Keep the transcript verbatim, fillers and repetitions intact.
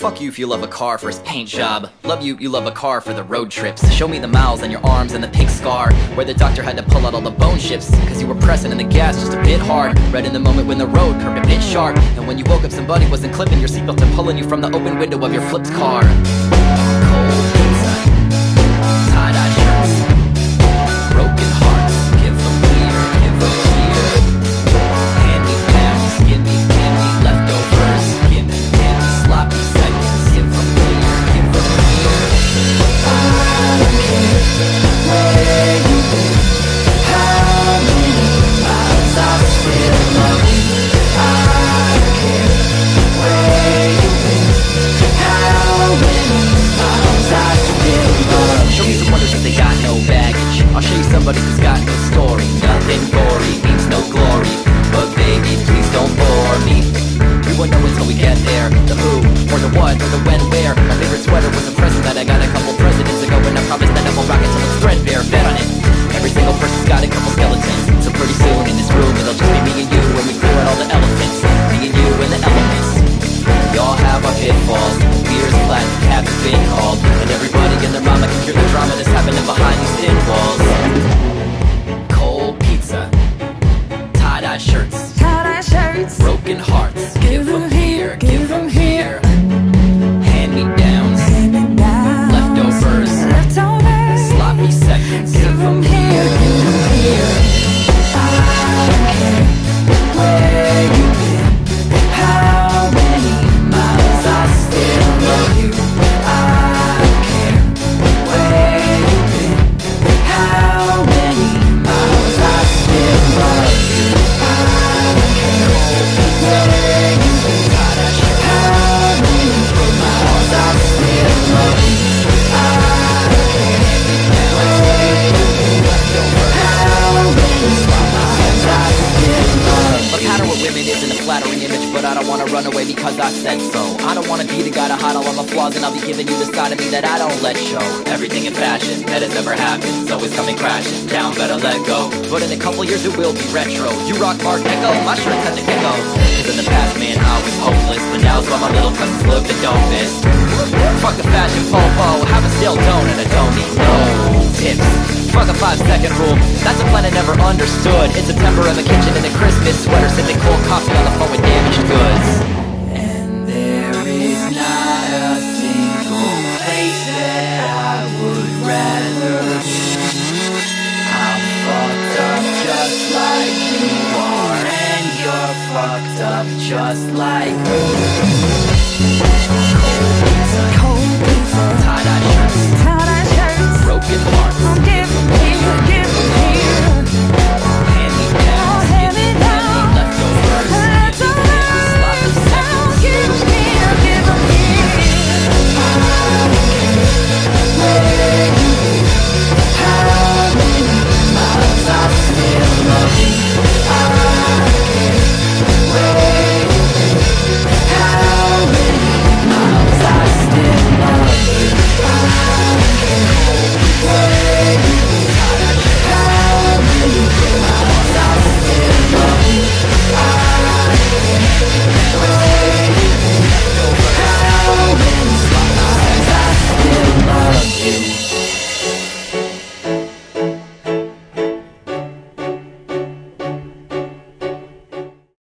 Fuck you if you love a car for its paint job. Love you, you love a car for the road trips. Show me the miles on your arms and the pink scar where the doctor had to pull out all the bone chips cause you were pressing in the gas just a bit hard. Right in the moment when the road curved a bit sharp, and when you woke up somebody wasn't clipping your seatbelt and pulling you from the open window of your flipped car. Cold pizza, tie-dye shirts, broken hearts, give them here, give them here. Hand-me-downs, give me candy, leftovers, give me candy, sloppy seconds, give them here, give them here. I don't care where you've been, how many miles I still love you. I don't care where you've been, how many miles I still love you. Show me some others if they got no baggage. I'll show you somebody who's got no story. Nothing gory means no glory, but baby, please don't bore me. We won't know until we get there. The who, or the what, or the when, where. My favorite sweater was a present that I got a couple presidents ago, and I promised that I won't rock it till it's threadbare. Bet on it. Every single person's got a couple skeletons, so pretty soon in this room it'll just be me and you, and we clear out all the elephants. Me and you and the elements. We all have our pitfalls. Beers, flat, cabs have been called, and everybody and their mama can hear the drama that's happening behind these thin walls. Cold pizza, tie-dye shirts, tie-dye shirts, broken hearts. Give them here, give them here. Hand-me-downs, hand-me-downs, leftovers, leftovers, sloppy seconds. Give them here, give them here. I don't care where you've been, how many miles I still love you. I don't care where you've been, how many miles I still love you. I don't care where you've been, how many miles I still love you. I don't care where you've been, how many miles I still love you. A pattern with women isn't a flattering image, but I don't wanna run away because I said so. I don't wanna be the guy to hide all of my flaws, and I'll be giving you the side of me that I don't let show. Everything in fashion that has ever happened is always coming crashing down, better let go. But in a couple years it will be retro. You rock Art Deco, my shirts had to go. Cause in the past, man, I was hopeless, but now's why my little cousins look and don't miss. Fuck a fashion popo, have a stale tone and I don't need no tips. Fuck a five second rule, that's a plan I never understood. In September in the kitchen in a Christmas sweater, sipping cold coffee on the phone with damaged goods. And there is not a single place that I would rather be. I'm fucked up just like you are, and you're fucked up just like me. Cold pizza, cold pizza, tie-dye shirts, tie-dye shirts, broken hearts. give me, give